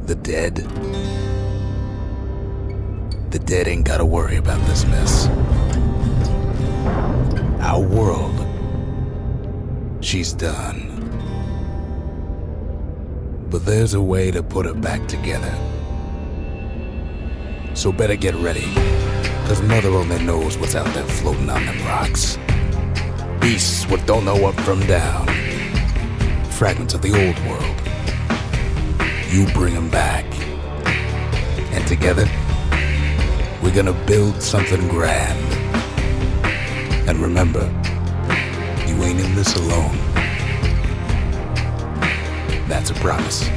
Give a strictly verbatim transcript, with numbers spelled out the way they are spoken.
The dead? The dead ain't gotta worry about this mess. Our world, she's done. But there's a way to put her back together. So better get ready, cause Mother only knows what's out there floating on them rocks. Beasts what don't know up from down. Fragments of the old world. You bring them back. And together, we're gonna build something grand. And remember, you ain't in this alone. That's a promise.